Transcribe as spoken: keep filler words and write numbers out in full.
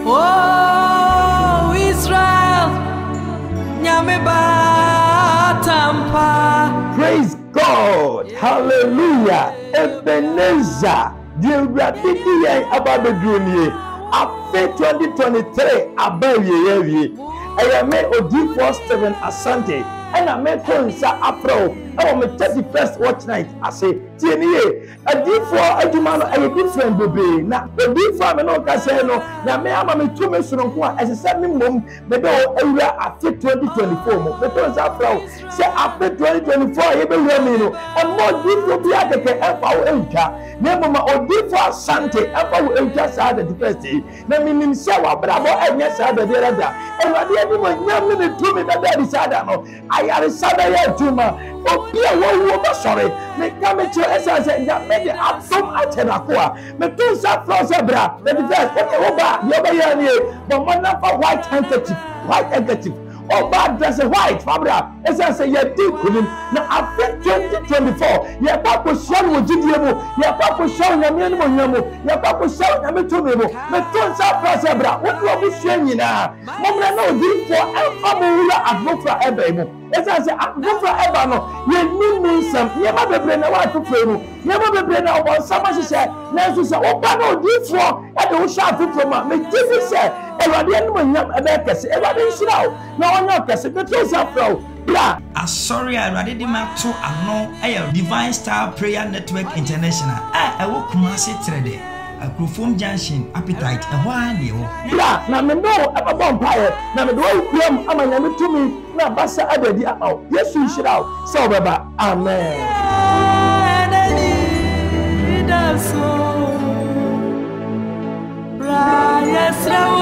Oh, Israel, Nyameba Tampa. Praise God. Hallelujah. Ebenezer. The Radidi Ababedruni. After twenty twenty-three, Abaye. I am made Odi four seven Asante. And I made Tonsa Afro. I am thirty-first watch night. I say, T N A. A D four Adumano, a good friend, baby. Now, the D four Mano Casino. Now, me, I'm a two months from as a seven mum, the door area after twenty twenty-four. The Tonsa Afro. Say after twenty twenty-four, you will remember. And more deep will be at the F O Elka. Never my Odi four Sante, F O Elka Sada the first day. Now, meaning Sawa, Bravo, and yes, I did that. And I didn't even know me to me that that is Adamo. I am a Sada Tuma. Oh, be a woman, sorry. Make come to us as a made the Absum Atenaqua. Metusa Flosabra, the first, Oba, Yoba, but one for white handkerchief, white handkerchief. Oh, bad dress white, Fabra. As I say, you're deep with him. Now, after twenty twenty-four, your papa show with Gidiamo, your papa show your minimum, your papa show your metronomo, Metusa Flosabra. What will be showing now? Mamma, no, deep for Alpha at Mufra Ebemo. As I say, I'm going for Ebano. You mean some, you never be brain away to play. You never be brain out on some she said, Nancy said, oh, Bano, this for, and don't shout from me. This is said, and I didn't know about this. Everybody should out. No one knows it. The truth of flow. Ah, sorry, I read the map to a no, Divine Star Prayer Network International. I will come and sit today. A Crufum Junction appetite a while you. Yeah, now me know I'm a vampire. Now me do I'm a young to me. Now Bassa Abedi out. Yes, you should out. So, Baba, amen. Yes,